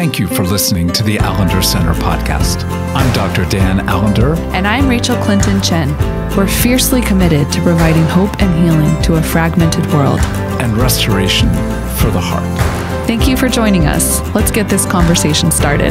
Thank you for listening to the Allender Center podcast. I'm Dr. Dan Allender. And I'm Rachael Clinton Chen. We're fiercely committed to providing hope and healing to a fragmented world. And restoration for the heart. Thank you for joining us. Let's get this conversation started.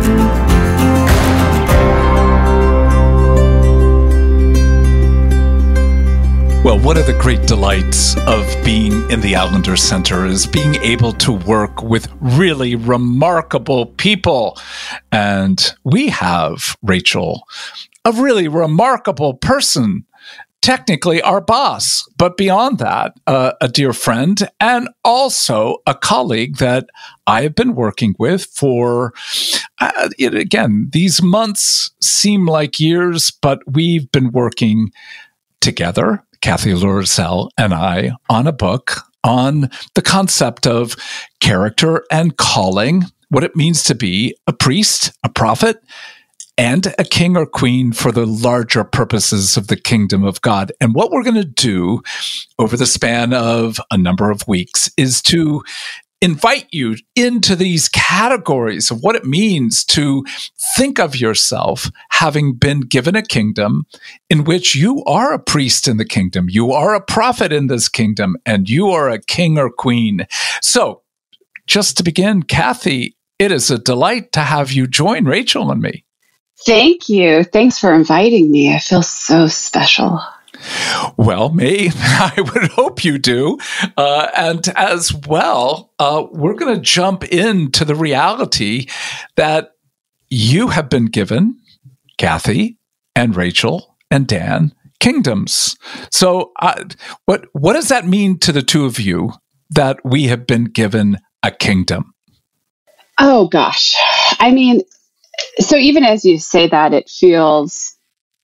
Well, one of the great delights of being in the Allender Center is being able to work with really remarkable people. And we have, Rachael, a really remarkable person, technically our boss, but beyond that, a dear friend and also a colleague that I have been working with for, again, these months seem like years, but we've been working together, Cathy Loerzel and I, on a book on the concept of character and calling, what it means to be a priest, a prophet, and a king or queen for the larger purposes of the kingdom of God. And what we're going to do over the span of a number of weeks is to invite you into these categories of what it means to think of yourself having been given a kingdom in which you are a priest in the kingdom, you are a prophet in this kingdom, and you are a king or queen. So, just to begin, Cathy, it is a delight to have you join Rachael and me. Thank you. Thanks for inviting me. I feel so special. Well, I would hope you do. And as well, we're going to jump into the reality that you have been given, Cathy and Rachael and Dan, kingdoms. So what does that mean to the two of you that we have been given a kingdom? Oh, gosh. I mean, so even as you say that, it feels...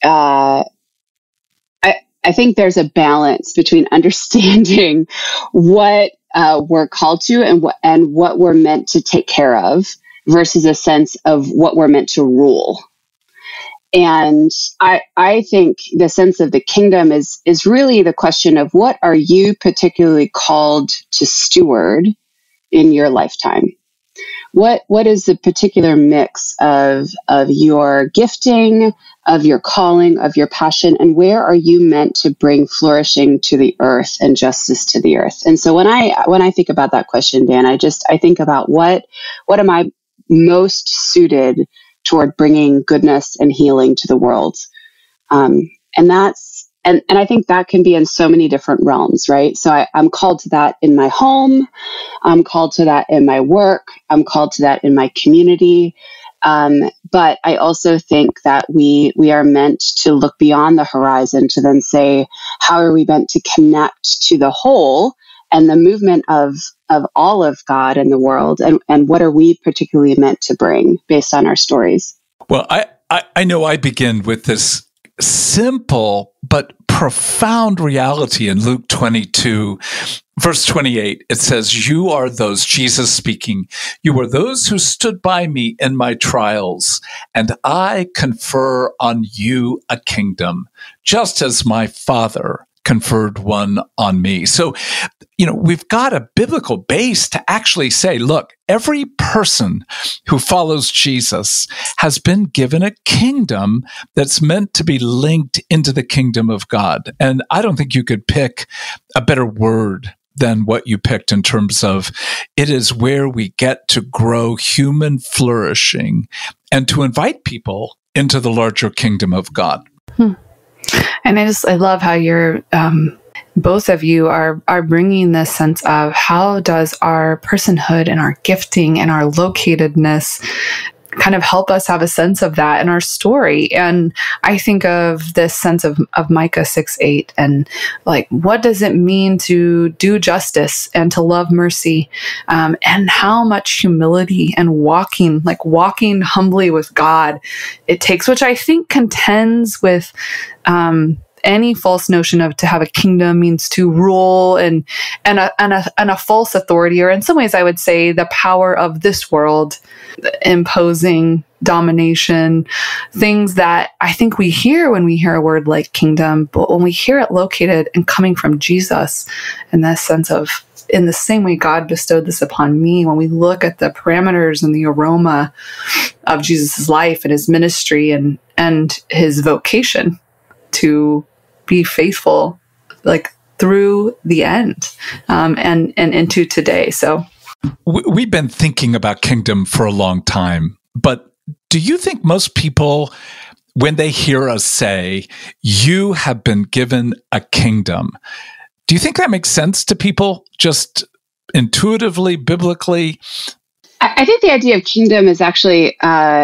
I think there's a balance between understanding what we're called to and what we're meant to take care of versus a sense of what we're meant to rule. And I think the sense of the kingdom is really the question of what are you particularly called to steward in your lifetime? What is the particular mix of your gifting, of your calling, of your passion, and where are you meant to bring flourishing to the earth and justice to the earth? And so when I think about that question, Dan, I think about what am I most suited toward bringing goodness and healing to the world, and I think that can be in so many different realms, right? So I'm called to that in my home. I'm called to that in my work. I'm called to that in my community. But I also think that we are meant to look beyond the horizon to then say, how are we meant to connect to the whole and the movement of all of God and the world? And what are we particularly meant to bring based on our stories? Well, I know I begin with this simple but profound reality in Luke 22, verse 28. It says, you are those, Jesus speaking, you are those who stood by me in my trials, and I confer on you a kingdom, just as my Father conferred one on me. So, we've got a biblical base to actually say, look, every person who follows Jesus has been given a kingdom that's meant to be linked into the kingdom of God. And I don't think you could pick a better word than what you picked in terms of it is where we get to grow human flourishing and to invite people into the larger kingdom of God. And I love how you're, both of you are bringing this sense of how does our personhood and our gifting and our locatedness kind of help us have a sense of that in our story. And I think of this sense of Micah 6:8 and like, what does it mean to do justice and to love mercy? And how much humility and walking humbly with God it takes, which I think contends with, any false notion of to have a kingdom means to rule and a false authority, or in some ways I would say the power of this world imposing domination, things that I think we hear when we hear a word like kingdom, but when we hear it located and coming from Jesus and that sense of in the same way God bestowed this upon me, when we look at the parameters and the aroma of Jesus' life and his ministry and his vocation to be faithful, like through the end, and into today. So we've been thinking about kingdom for a long time, but do you think most people, when they hear us say, you have been given a kingdom, do you think that makes sense to people just intuitively, biblically? I think the idea of kingdom is actually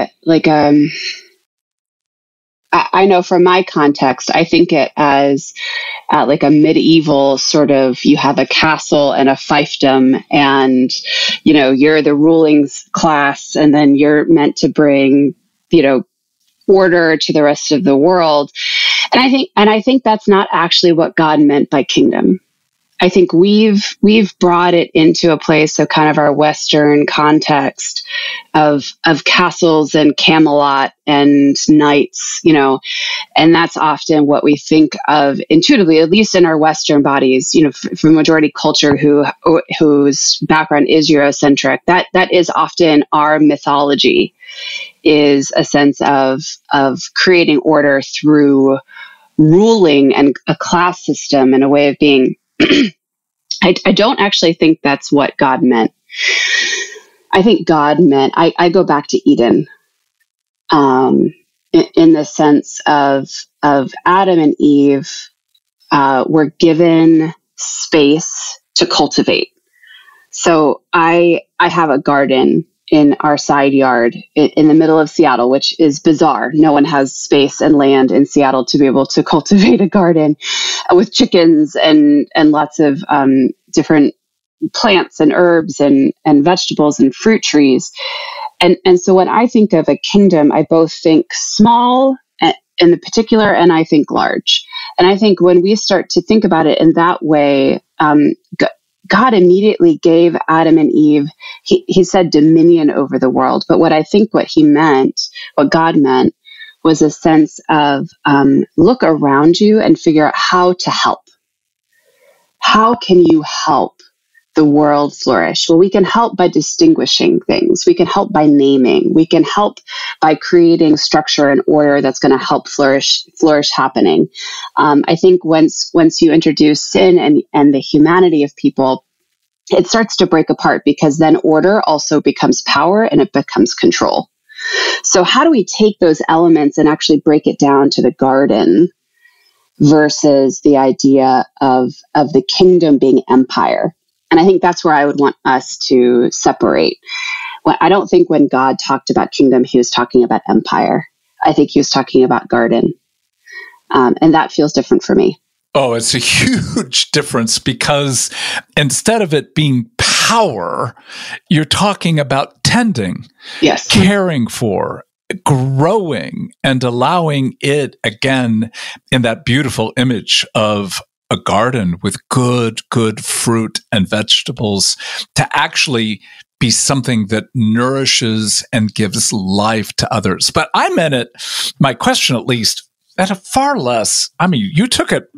I know from my context, I think it as like a medieval sort of, you have a castle and a fiefdom, and, you know, you're the ruling class, and then you're meant to bring, you know, order to the rest of the world. And I think that's not actually what God meant by kingdom. I think we've brought it into a place, so kind of our Western context of castles and Camelot and knights, you know, and that's often what we think of intuitively, at least in our Western bodies, you know, for majority culture whose background is Eurocentric. That is often our mythology, is a sense of creating order through ruling and a class system and a way of being. I don't actually think that's what God meant. I think God meant, I go back to Eden, in the sense of Adam and Eve were given space to cultivate. So I have a garden in our side yard in the middle of Seattle, which is bizarre. No one has space and land in Seattle to be able to cultivate a garden with chickens and lots of different plants and herbs and vegetables and fruit trees. And so when I think of a kingdom, I both think small in the particular, and I think large. And I think when we start to think about it in that way, God immediately gave Adam and Eve, he said dominion over the world. But what I think what God meant, was a sense of look around you and figure out how to help. How can you help the world flourish? Well, we can help by distinguishing things. We can help by naming. We can help by creating structure and order that's going to help flourish happening. I think once you introduce sin and the humanity of people, it starts to break apart, because then order also becomes power and it becomes control. So how do we take those elements and actually break it down to the garden versus the idea of the kingdom being empire? And I think that's where I would want us to separate. I don't think when God talked about kingdom, he was talking about empire. I think he was talking about garden. And that feels different for me. Oh, it's a huge difference, because instead of it being power, you're talking about tending, yes, caring for, growing, and allowing it, again, in that beautiful image of a garden with good fruit and vegetables, to actually be something that nourishes and gives life to others. But I meant it, my question at least, at a far less, I mean, you took it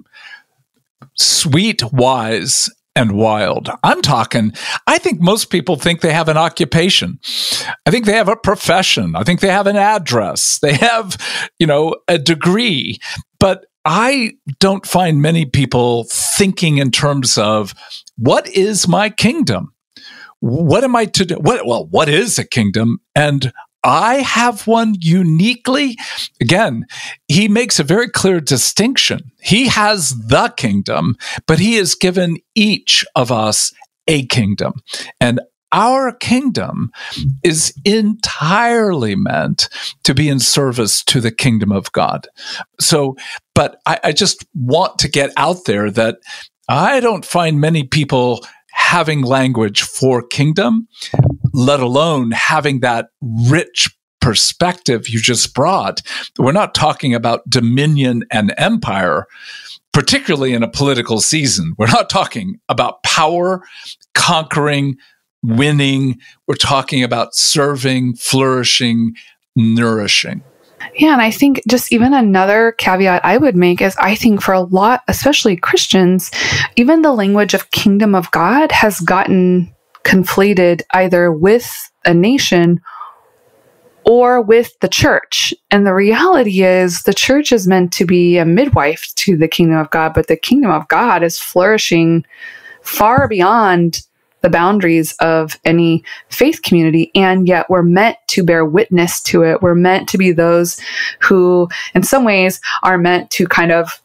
sweet, wise, and wild. I'm talking, I think most people think they have an occupation. I think they have a profession. I think they have an address. They have, a degree. But I don't find many people thinking in terms of, what is my kingdom? What am I to do? What is a kingdom? And I have one uniquely. Again, he makes a very clear distinction. He has the kingdom, but he has given each of us a kingdom. And our kingdom is entirely meant to be in service to the kingdom of God. So, but I just want to get out there that I don't find many people having language for kingdom, let alone having that rich perspective you just brought. We're not talking about dominion and empire, particularly in a political season. We're not talking about power, conquering, winning. We're talking about serving, flourishing, nourishing. Yeah, and I think just even another caveat I would make is I think for a lot, especially Christians, even the language of kingdom of God has gotten conflated either with a nation or with the church. And the reality is the church is meant to be a midwife to the kingdom of God, but the kingdom of God is flourishing far beyond the boundaries of any faith community. And yet we're meant to bear witness to it. We're meant to be those who, in some ways, are meant to kind of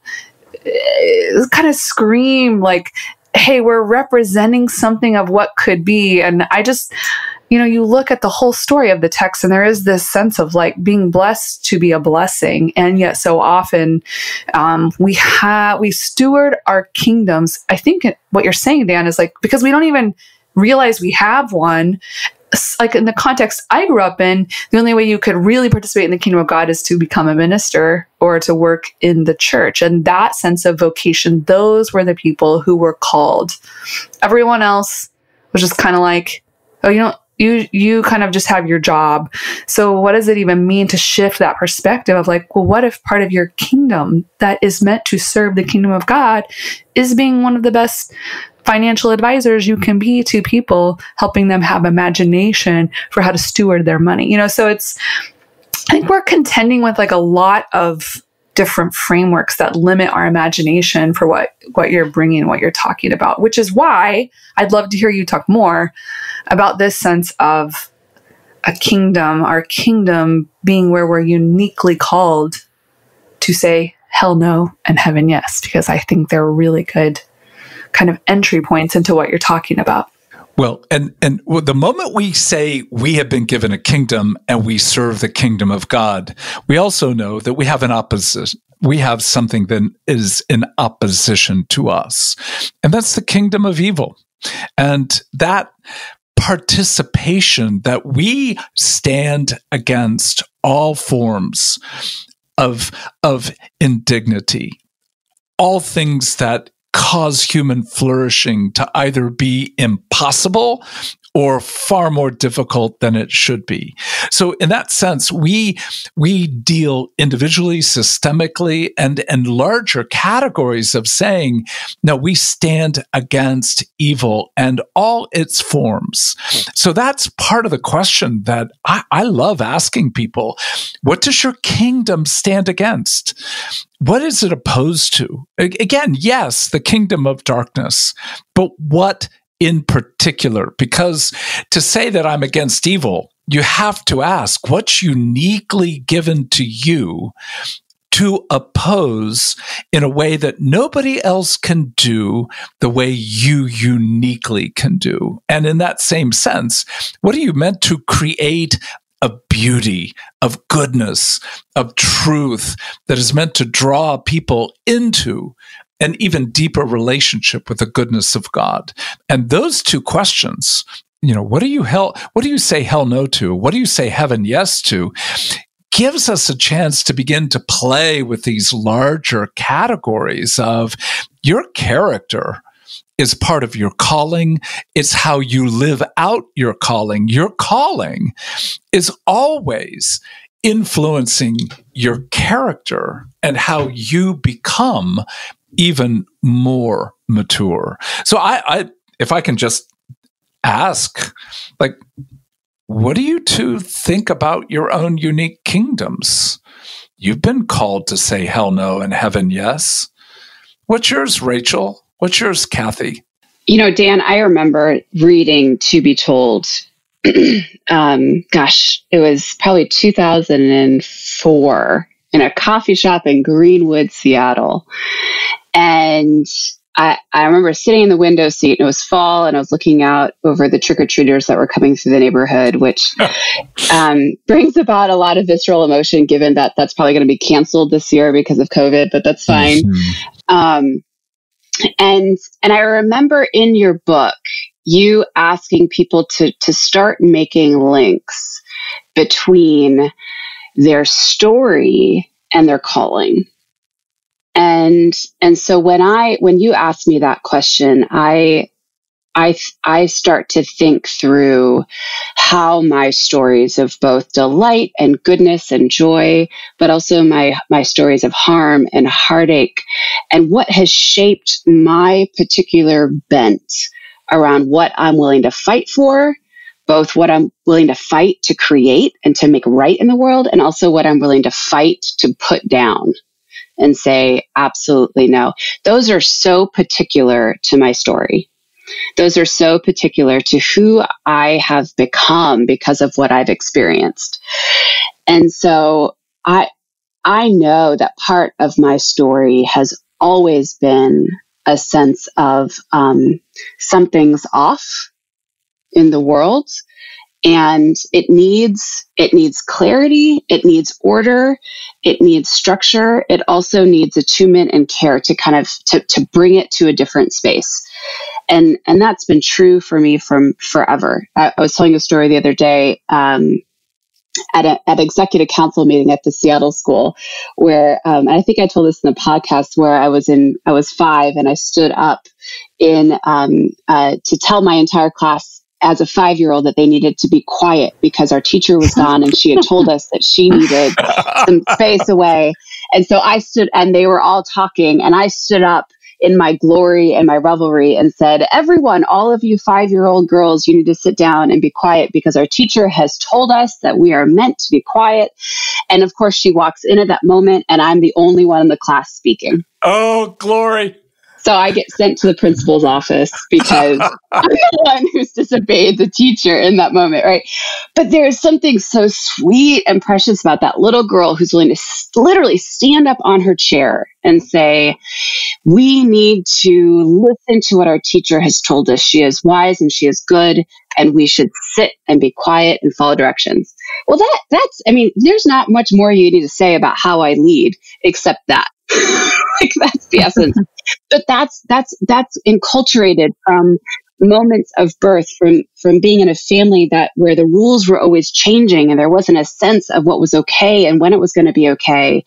scream like, hey, we're representing something of what could be. And I just, you look at the whole story of the text and there is this sense of like being blessed to be a blessing. And yet so often we steward our kingdoms. I think what you're saying, Dan, is like, because we don't even realize we have one. Like in the context I grew up in, the only way you could really participate in the kingdom of God is to become a minister or to work in the church. And that sense of vocation, those were the people who were called. Everyone else was just kind of like, oh, you kind of just have your job. So what does it even mean to shift that perspective of like, well, what if part of your kingdom that is meant to serve the kingdom of God is being one of the best financial advisors you can be to people, helping them have imagination for how to steward their money. So I think we're contending with like a lot of different frameworks that limit our imagination for what you're bringing, what you're talking about, which is why I'd love to hear you talk more about this sense of a kingdom, our kingdom being where we're uniquely called to say hell no and heaven yes, because I think they're really good kind of entry points into what you're talking about. Well, and the moment we say we have been given a kingdom and we serve the kingdom of God, we also know that we have an opposition. We have something that is in opposition to us, and that's the kingdom of evil. And that participation, that we stand against all forms of indignity, all things that cause human flourishing to either be impossible or far more difficult than it should be. So in that sense, we deal individually, systemically, and larger categories of saying, no, we stand against evil and all its forms. So that's part of the question that I love asking people. What does your kingdom stand against? What is it opposed to? Again, yes, the kingdom of darkness, but what in particular? Because to say that I'm against evil, you have to ask what's uniquely given to you to oppose in a way that nobody else can do the way you uniquely can do. And in that same sense, what are you meant to create of beauty, of goodness, of truth that is meant to draw people into an even deeper relationship with the goodness of God? And those two questions, what do you say hell no to? What do you say heaven yes to? Gives us a chance to begin to play with these larger categories of your character is part of your calling. It's how you live out your calling. Your calling is always influencing your character and how you become even more mature. So I if I can just ask, like, what do you two think about your own unique kingdoms? You've been called to say hell no and heaven yes. What's yours, Rachel? What's yours, Cathy? Dan, I remember reading To Be Told. It was probably 2004 in a coffee shop in Greenwood, Seattle. And I remember sitting in the window seat, and it was fall, and I was looking out over the trick-or-treaters that were coming through the neighborhood, which brings about a lot of visceral emotion, given that that's probably going to be canceled this year because of COVID, but that's fine. Mm-hmm. And I remember in your book, you asking people to start making links between their story and their calling. And so when you asked me that question, I I start to think through how my stories of both delight and goodness and joy, but also my stories of harm and heartache, and what has shaped my particular bent around what I'm willing to fight for, both what I'm willing to fight to create and to make right in the world, and also what I'm willing to fight to put down and say, absolutely no. Those are so particular to my story. Those are so particular to who I have become because of what I've experienced. And so I know that part of my story has always been a sense of something's off in the world. And it needs clarity, it needs order, it needs structure. It also needs attunement and care to kind of to bring it to a different space. And that's been true for me from forever. I was telling a story the other day at executive council meeting at the Seattle school, where and I think I told this in the podcast, where I was 5 and I stood up to tell my entire class as a 5-year-old that they needed to be quiet because our teacher was gone and she had told us that she needed some space away. And so I stood, and they were all talking, and I stood up in my glory and my revelry and said, everyone, all of you 5-year-old girls, you need to sit down and be quiet because our teacher has told us that we are meant to be quiet. And of course, she walks in at that moment, and I'm the only one in the class speaking. Oh, glory. So I get sent to the principal's office because I'm the one who's disobeyed the teacher in that moment, right? But there's something so sweet and precious about that little girl who's willing to literally stand up on her chair and say, we need to listen to what our teacher has told us. She is wise and she is good, and we should sit and be quiet and follow directions. Well, that's, I mean, there's not much more you need to say about how I lead except that. Like, that's the essence. But that's enculturated from moments of birth, from being in a family where the rules were always changing and there wasn't a sense of what was okay and when it was going to be okay.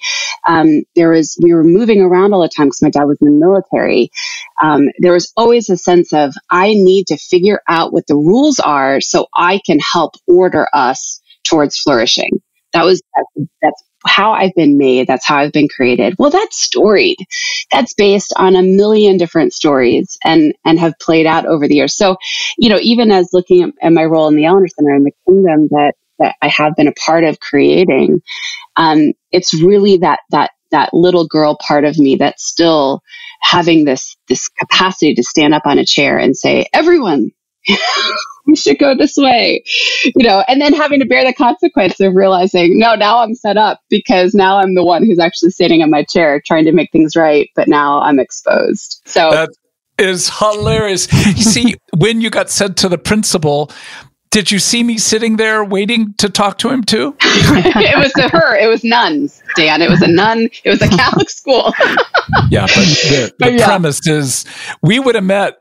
We were moving around all the time because my dad was in the military. There was always a sense of, I need to figure out what the rules are so I can help order us towards flourishing. That's how I've been made. That's how I've been created. Well, that's storied. That's based on a million different stories and have played out over the years. So, even as looking at my role in the Allender Center and the kingdom that I have been a part of creating, it's really that little girl part of me that's still having this capacity to stand up on a chair and say, everyone, we should go this way, and then having to bear the consequence of realizing, no, now I'm set up because now I'm the one who's actually sitting in my chair trying to make things right, but now I'm exposed. So that is hilarious. You see, when you got sent to the principal, did you see me sitting there waiting to talk to him too? It was to her. It was nuns, Dan. It was a nun. It was a Catholic school. Yeah, but the premise is we would have met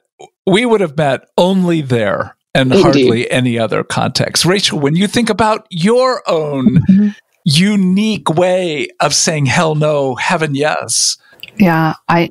only there. And hardly any other context. Rachael, when you think about your own unique way of saying hell no, heaven yes. Yeah,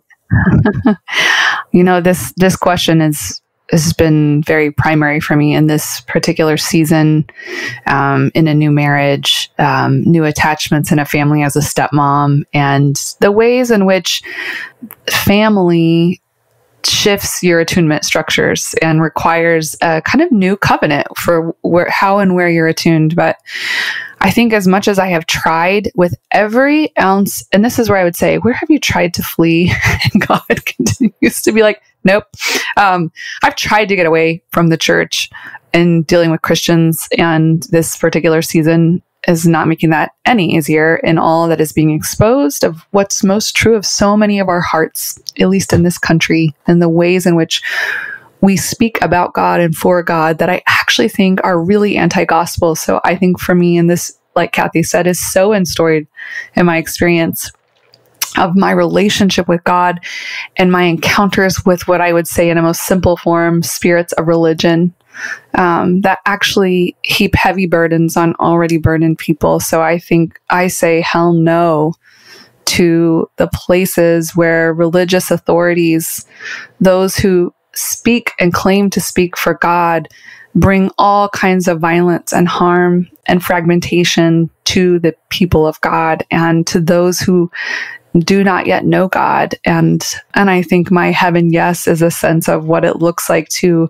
this question has been very primary for me in this particular season, in a new marriage, new attachments in a family as a stepmom, and the ways in which family shifts your attunement structures and requires a kind of new covenant for how and where you're attuned. But I think as much as I have tried with every ounce, and this is where I would say, where have you tried to flee? And God continues to be like, nope. I've tried to get away from the church and dealing with Christians, and this particular season is not making that any easier in all that is being exposed of what's most true of so many of our hearts, at least in this country, and the ways in which we speak about God and for God that I actually think are really anti-gospel. So I think for me, and this, like Cathy said, is so enstoried in my experience of my relationship with God and my encounters with what I would say in a most simple form, spirits of religion, that actually heap heavy burdens on already burdened people. So I think I say hell no to the places where religious authorities, those who speak and claim to speak for God bring all kinds of violence and harm and fragmentation to the people of God and to those who do not yet know God. And I think my heaven yes is a sense of what it looks like to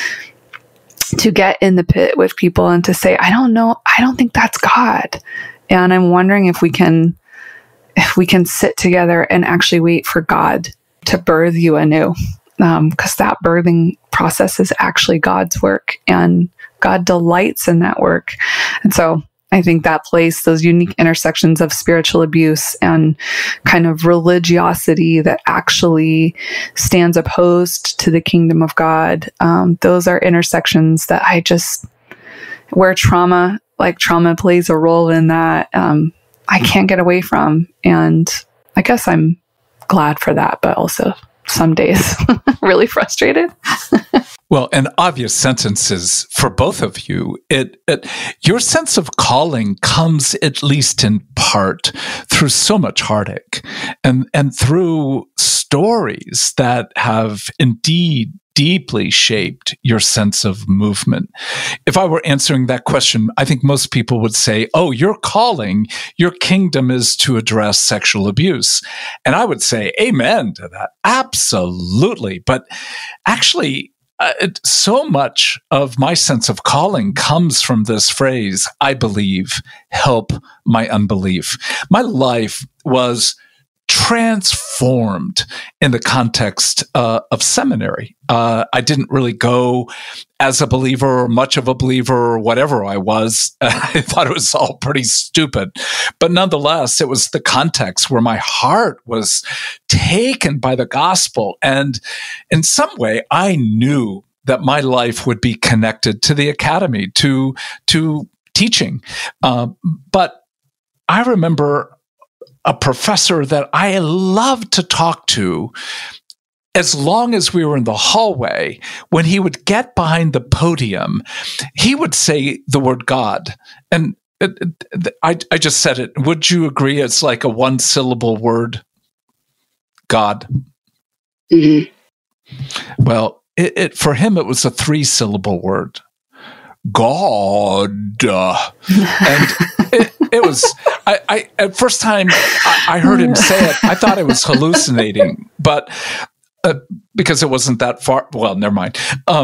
get in the pit with people and to say, I don't know, I don't think that's God. And I'm wondering if we can sit together and actually wait for God to birth you anew. Because that birthing process is actually God's work, and God delights in that work. And so I think that place, those unique intersections of spiritual abuse and kind of religiosity that actually stands opposed to the kingdom of God, those are intersections that where trauma plays a role in that, I can't get away from. And I guess I'm glad for that, but also some days really frustrated. Well, an obvious sentence is for both of you, your sense of calling comes, at least in part, through so much heartache and through stories that have indeed deeply shaped your sense of movement. If I were answering that question, I think most people would say, oh, your calling, your kingdom is to address sexual abuse. And I would say, amen to that. Absolutely. But actually, so much of my sense of calling comes from this phrase, I believe, help my unbelief. My life was transformed in the context of seminary. I didn't really go as a believer or much of a believer or whatever I was. I thought it was all pretty stupid. But nonetheless, it was the context where my heart was taken by the gospel. And in some way, I knew that my life would be connected to the academy, to teaching. But I remember a professor that I loved to talk to as long as we were in the hallway. When he would get behind the podium, he would say the word God. And I just said it. Would you agree it's like a one-syllable word? God. Mm-hmm. Well, for him, it was a three-syllable word. God. And it was, at first time I heard him say it, I thought I was hallucinating, but because it wasn't that far, well, never mind.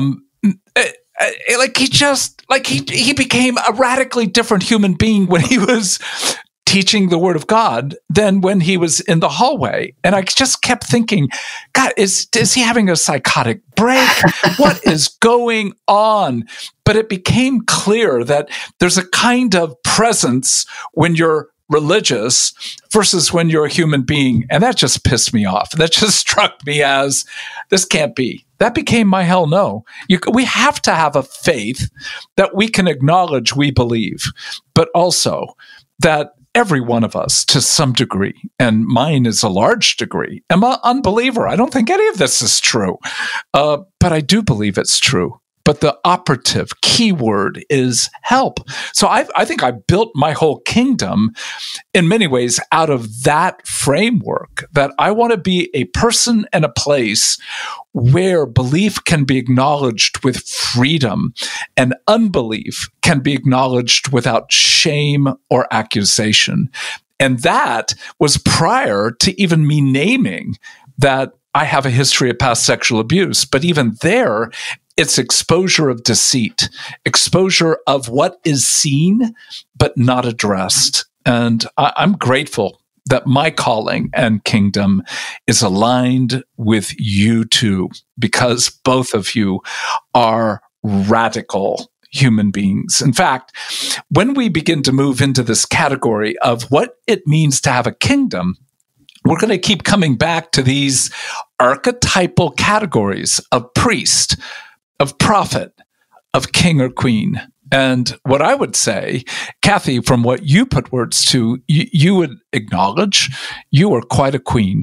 He became a radically different human being when he was teaching the word of God than when he was in the hallway. And I just kept thinking, God, is he having a psychotic break? What is going on? But it became clear that there's a kind of presence when you're religious versus when you're a human being. And that just pissed me off. That just struck me as, this can't be. That became my hell no. We have to have a faith that we can acknowledge we believe, but also that every one of us, to some degree, and mine is a large degree, am an unbeliever. I don't think any of this is true, but I do believe it's true. But the operative key word is help. So I think I built my whole kingdom in many ways out of that framework, that I want to be a person and a place where belief can be acknowledged with freedom and unbelief can be acknowledged without shame or accusation. And that was prior to even me naming that I have a history of past sexual abuse. But even there, it's exposure of deceit, exposure of what is seen but not addressed. And I'm grateful that my calling and kingdom is aligned with you two, because both of you are radical human beings. In fact, when we begin to move into this category of what it means to have a kingdom, we're going to keep coming back to these archetypal categories of priest, of prophet, of king or queen. And what I would say, Cathy, from what you put words to, you would acknowledge you are quite a queen.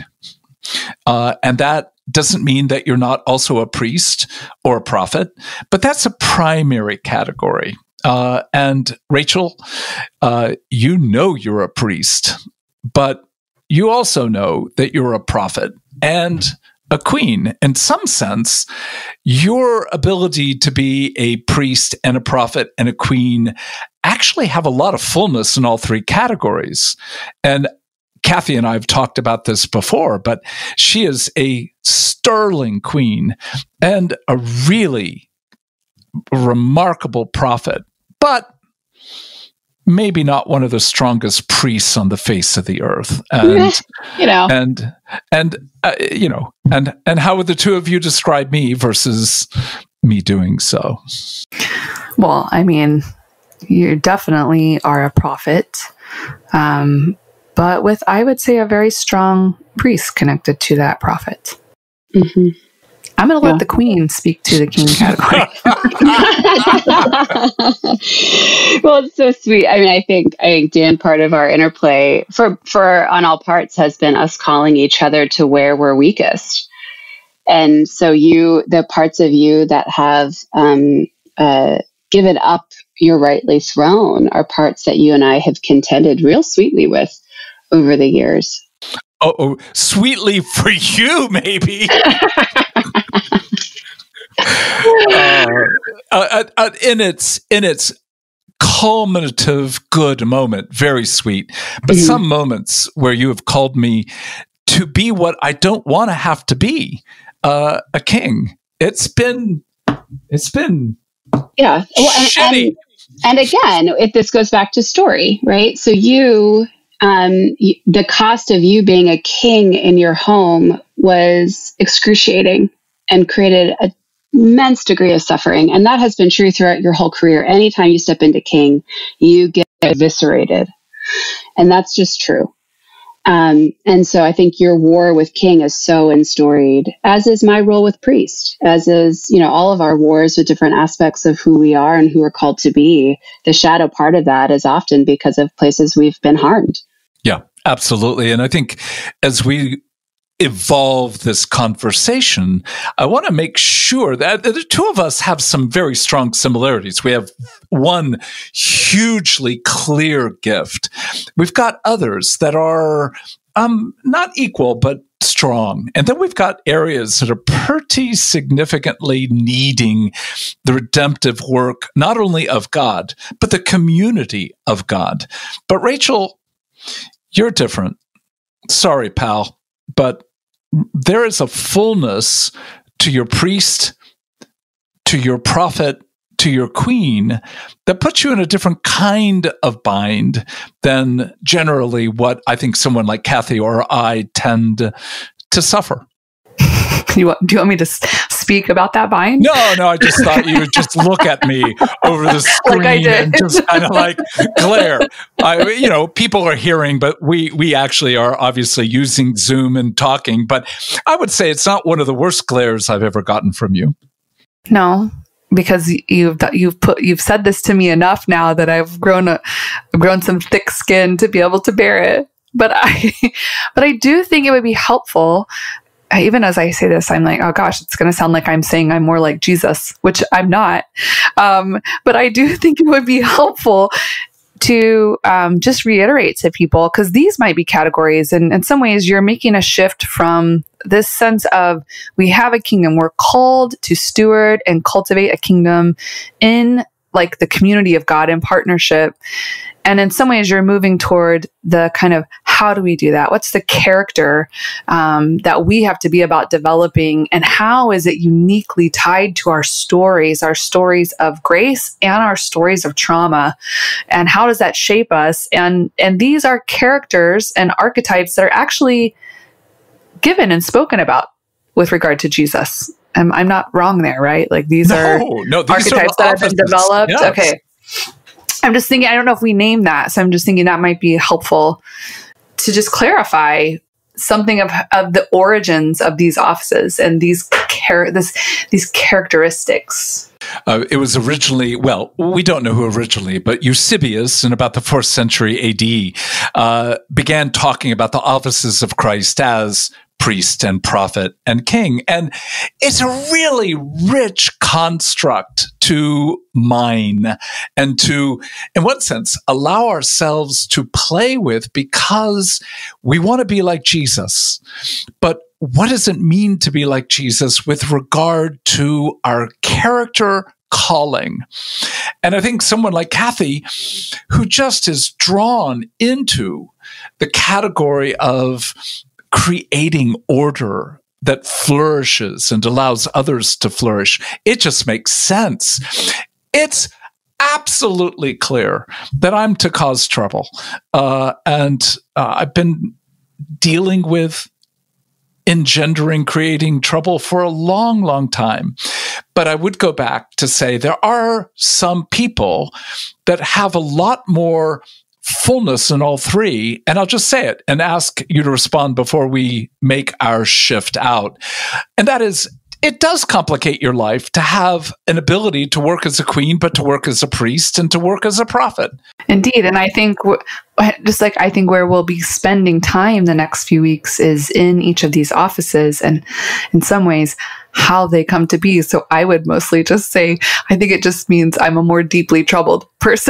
And that doesn't mean that you're not also a priest or a prophet, but that's a primary category. And Rachael, you know you're a priest, but you also know that you're a prophet. And a queen. In some sense, your ability to be a priest and a prophet and a queen actually have a lot of fullness in all three categories. And Cathy and I have talked about this before, but she is a sterling queen and a really remarkable prophet, but maybe not one of the strongest priests on the face of the earth. And and how would the two of you describe me versus me doing so? Well, I mean, you definitely are a prophet, but with, I would say, a very strong priest connected to that prophet. Mm-hmm. I'm going to let the queen speak to the king category. Well, it's so sweet. I mean, I think Dan, part of our interplay for On All Parts has been us calling each other to where we're weakest. And so the parts of you that have given up your rightly throne are parts that you and I have contended real sweetly with over the years. Oh, sweetly for you, maybe. In its culminative good moment, very sweet. But some moments where you have called me to be what I don't want to have to be, a king. It's been yeah. Well, shitty. And again, if this goes back to story, right? So the cost of you being a king in your home was excruciating and created an immense degree of suffering. And that has been true throughout your whole career. Anytime you step into king, you get eviscerated. And that's just true. And so I think your war with king is so enstoried, as is my role with priest, as is, all of our wars with different aspects of who we are and who we're called to be. The shadow part of that is often because of places we've been harmed. Yeah, absolutely. And I think as we evolve this conversation, I want to make sure that the two of us have some very strong similarities. We have one hugely clear gift. We've got others that are not equal, but strong. And then we've got areas that are pretty significantly needing the redemptive work, not only of God, but the community of God. But Rachael, you're different. Sorry, pal, but there is a fullness to your priest, to your prophet, to your queen that puts you in a different kind of bind than generally what I think someone like Cathy or I tend to suffer. Do you want me to speak about that bind? No, I just thought you would just look at me over the screen like and just kind of like glare. People are hearing, but we actually are obviously using Zoom and talking. But I would say it's not one of the worst glares I've ever gotten from you. No, because you've said this to me enough now that I've grown some thick skin to be able to bear it. But I do think it would be helpful. Even as I say this, I'm like, oh gosh, it's going to sound like I'm saying I'm more like Jesus, which I'm not. But I do think it would be helpful to just reiterate to people, because these might be categories. And in some ways, you're making a shift from this sense of we have a kingdom. We're called to steward and cultivate a kingdom in like the community of God in partnership. And in some ways, you're moving toward the kind of, how do we do that? What's the character that we have to be about developing? And how is it uniquely tied to our stories of grace and our stories of trauma? And how does that shape us? And these are characters and archetypes that are actually given and spoken about with regard to Jesus. I'm not wrong there, right? Like these are archetypes that have been developed. Yes. Okay. I'm just thinking, I don't know if we name that. So I'm just thinking that might be helpful to just clarify something of the origins of these offices and these characteristics. It was originally, well, we don't know who originally, but Eusebius in about the 4th century AD began talking about the offices of Christ as priest and prophet and king. And it's a really rich construct to mine and to, in one sense, allow ourselves to play with, because we want to be like Jesus. But what does it mean to be like Jesus with regard to our character calling? And I think someone like Cathy, who just is drawn into the category of creating order that flourishes and allows others to flourish, it just makes sense. It's absolutely clear that I'm to cause trouble. And I've been dealing with engendering, creating trouble for a long, long time. But I would go back to say there are some people that have a lot more fullness in all three. And I'll just say it and ask you to respond before we make our shift out. And that is, it does complicate your life to have an ability to work as a queen, but to work as a priest and to work as a prophet. Indeed. And I think I think where we'll be spending time the next few weeks is in each of these offices and in some ways how they come to be. So I would mostly just say, I think it just means I'm a more deeply troubled person.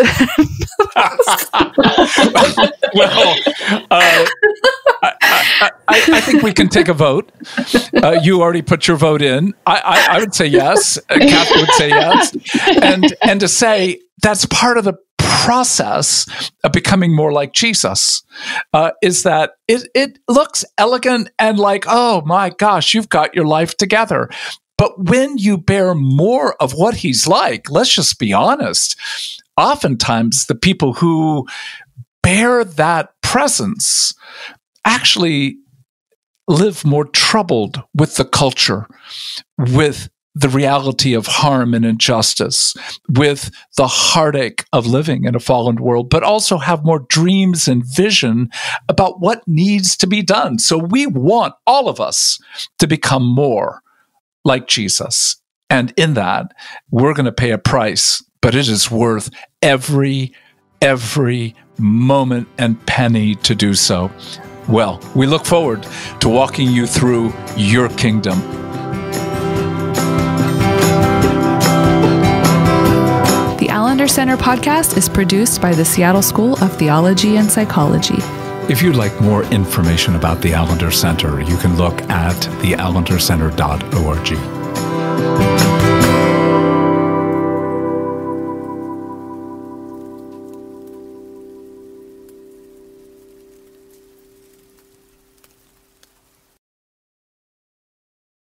I think we can take a vote. You already put your vote in. I would say yes. Cathy would say yes. And to say that's part of the process of becoming more like Jesus is that it looks elegant and like, oh my gosh, you've got your life together. But when you bear more of what he's like, let's just be honest, oftentimes the people who bear that presence actually live more troubled with the culture, with the reality of harm and injustice, with the heartache of living in a fallen world, but also have more dreams and vision about what needs to be done. So we want all of us to become more like Jesus. And in that, we're going to pay a price, but it is worth every moment and penny to do so. Well, we look forward to walking you through your kingdom. The Allender Center podcast is produced by the Seattle School of Theology and Psychology. If you'd like more information about the Allender Center, you can look at theallendercenter.org.